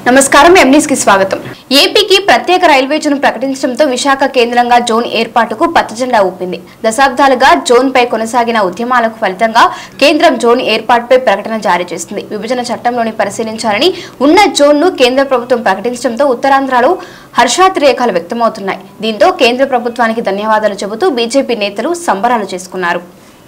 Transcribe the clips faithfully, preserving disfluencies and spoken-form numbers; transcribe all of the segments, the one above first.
నమస్కారం ఎంన్యూస్ కి స్వాగతం. ఏపీకి ప్రత్యేక రైల్వే జోన్ ప్రకటించడంతో విశాఖ కేంద్రంగా జోన్ ఏర్పాటుకు పచ్చజెండా ఊపింది. దశాబ్దాలుగా జోన్ పై కొనసాగిన ఉద్యమాలకు ఫలితంగా కేంద్రం జోన్ ఏర్పాటుపై ప్రకటన జారీ చేసింది. విభజన చట్టంలోని పరిశీలించాలని ఉన్న జోన్ ను కేంద్ర ప్రభుత్వం ప్రకటించడంతో ఉత్తరాంధ్రలో హర్షాతిరేకాలు వ్యక్తమవుతున్నాయి. దీంతో కేంద్ర ప్రభుత్వానికి ధన్యవాదాలు చెబుతూ బీజేపీ నేతలు సంబరాలు చేసుకున్నారు.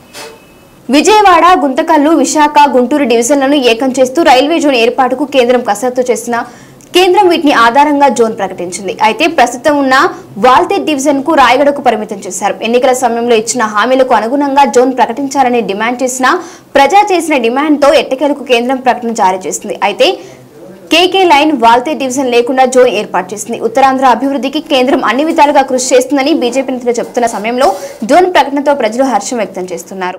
విజయవాడ, గుంతకల్లు, విశాఖ, గుంటూరు డివిజన్లను ఏకం చేస్తూ రైల్వే జోన్ ఏర్పాటుకు కేంద్రం కసరత్తు చేసిన కేంద్రం వీటిని ఆధారంగా జోన్ ప్రకటించింది. అయితే ప్రస్తుతం ఉన్న వాల్తేర్ డివిజన్ కు రాయగడకు పరిమితం చేశారు. ఎన్నికల సమయంలో ఇచ్చిన హామీలకు అనుగుణంగా జోన్ ప్రకటించాలని డిమాండ్ చేసిన ప్రజా చేసిన డిమాండ్ తో ఎట్టకేలకు కేంద్రం ప్రకటన జారీ చేసింది. అయితే కేకే లైన్ వాల్తేర్ డివిజన్ లేకుండా జోన్ ఏర్పాటు చేసింది. ఉత్తరాంధ్ర అభివృద్ధికి కేంద్రం అన్ని విధాలుగా కృషి చేస్తుందని బీజేపీ నేతలు చెబుతున్న సమయంలో జోన్ ప్రకటనతో ప్రజలు హర్షం వ్యక్తం చేస్తున్నారు.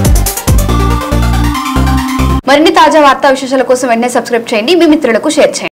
మరిన్ని తాజా వార్తా విశేషాల కోసం వెంటనే సబ్స్క్రైబ్ చేయండి, మీ మిత్రులకు షేర్ చేయండి.